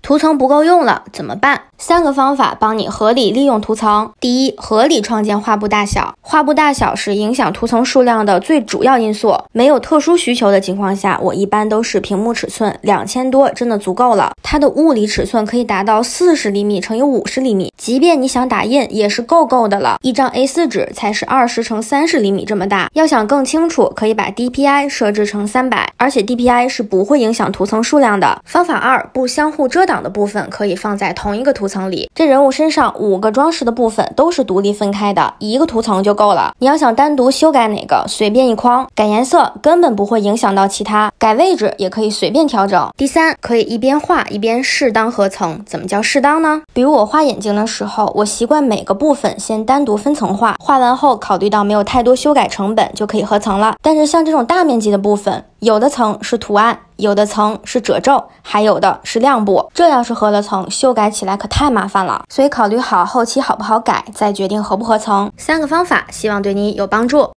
图层不够用了怎么办？3个方法帮你合理利用图层。第一，合理创建画布大小。画布大小是影响图层数量的最主要因素。没有特殊需求的情况下，我一般都是屏幕尺寸2000多真的足够了。它的物理尺寸可以达到40厘米乘以50厘米，即便你想打印也是够的了。一张 A4 纸才是20乘30厘米这么大。要想更清楚，可以把 DPI 设置成300，而且 DPI 是不会影响图层数量的。方法2，不相互遮挡的部分可以放在同一个图层里。这人物身上5个装饰的部分都是独立分开的，一个图层就够了。你要想单独修改哪个，随便一框，改颜色根本不会影响到其他，改位置也可以随便调整。第3，可以一边画一边适当合层。怎么叫适当呢？比如我画眼睛的时候，我习惯每个部分先单独分层画，画完后考虑到没有太多修改成本，就可以合层了。但是像这种大面积的部分，有的层是图案，有的层是褶皱，还有的是亮部，这要是合了层，修改起来可太麻烦了。所以考虑好后期好不好改，再决定合不合层。3个方法，希望对你有帮助。